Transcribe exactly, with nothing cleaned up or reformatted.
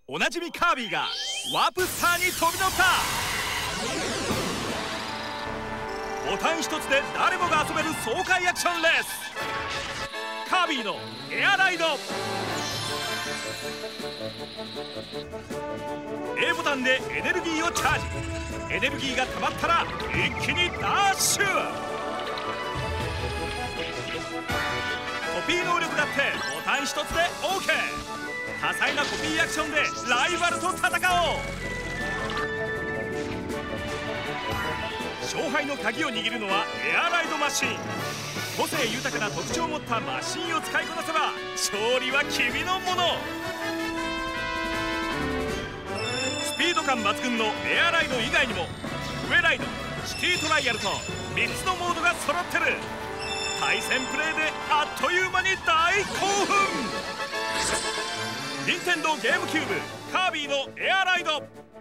おなじみカービィがワープスターに飛び乗った。ボタン一つで誰もが遊べる爽快アクションレース、カービィのエアライド。 A ボタンでエネルギーをチャージ。エネルギーが溜まったら一気にダッシュ。コピー能力だってボタン一つで オーケー。 多彩なコピーアクションでライバルと戦おう。勝敗の鍵を握るのはエアライドマシン。個性豊かな特徴を持ったマシンを使いこなせば勝利は君のもの。スピード感抜群のエアライド以外にもウェライド、シティトライアルとみっつのモードが揃ってる。対戦プレイであっという間に大興奮。任天堂ゲームキューブカービィのエアライド。